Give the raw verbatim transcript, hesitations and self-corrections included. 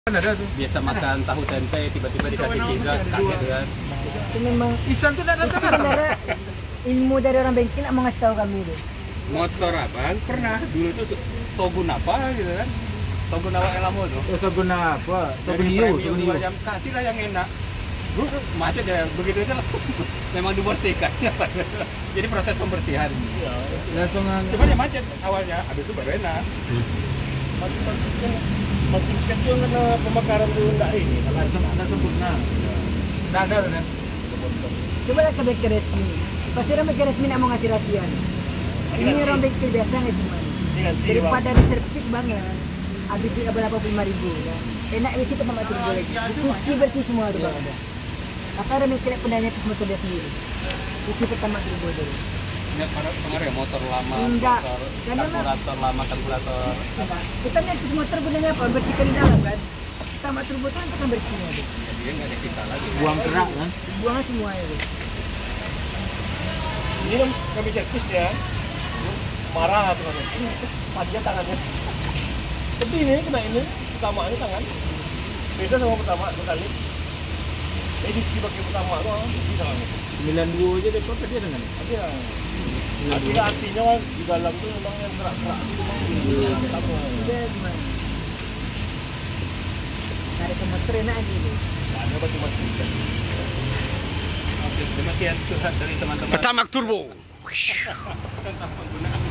Ada tuh. Biasa makan tahu tempe tiba-tiba dikasih pizza kaget kan. Itu memang Isan tuh ada sebenarnya ilmu dari orang bengkel mau ngasih tahu kami itu. Motor abang pernah dulu tuh Shogun apa gitu kan. Shogun awal Elamo tuh. Oh, Shogun apa? Shogun Jadi Yu, premium Shogun Yu. dua jam kasih lah yang enak. Bro, macet ya begitu aja lah. Memang dibersihkan. Jadi proses pembersihan. Iya. Langsung Cuma ya macet awalnya, habis itu baru enak. Makin makin kecil karena pemakaran itu enggak ini, langsung ada sempurna. Enggak ada kan? Coba lihat ke bengkel resmi. Pasti orang bengkel resmi nak mau ngasih rahasia. Ini orang bengkel biasa nggak semua. Daripada di servis bang ya, habis itu delapan puluh lima ribu kan. Enak isi tempat turbo lagi. Dicuci bersih semua tuh bang. Apa orang bengkel pendanya ke motor dia sendiri. Isi pertama turbo dulu. Enggak pengaruh ya motor lama, Enggak. motor Karena karburator lama, karburator. kita nyervis motor gunanya apa? Bersihkan di dalam kan. Pertama turbo itu untuk bersihnya tuh. Ya, dia nggak ada sisa lagi. Buang kerak kan? Buangnya semua itu. ini kan kami servis ya. Marah tuh kan. Panjang tangannya. Tapi ini kena ini pertama ini tangan. Beda sama pertama sekali. Edisi pakai pertama tuh di tangannya. sembilan puluh dua aja deh kok dia dengan. Tapi ya artinya artinya kan di dalam tuh memang yang kerak-kerak itu memang di dalam pertama. Sudah gimana? Tarik ke motor enak aja itu. Ada macam-macam. Oke, demikian curhat dari teman-teman. Pertamax Turbo. Tentang penggunaan